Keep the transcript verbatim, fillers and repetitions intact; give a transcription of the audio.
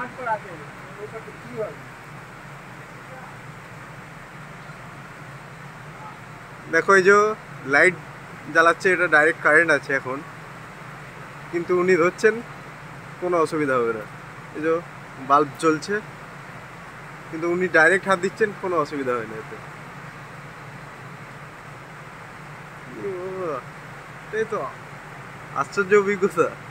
দেখো এই যে লাইট জ্বালাচ্ছে, এটা ডাইরেক্ট কারেন্ট আছে এখন, কিন্তু উনি ধরছেন কোনো অসুবিধা হবে না। এই যে বাল্ব জ্বলছে, কিন্তু উনি ডাইরেক্ট হাত দিচ্ছেন, কোনো অসুবিধা হয় না এতে। এই তো আশ্চর্য অভিজ্ঞতা।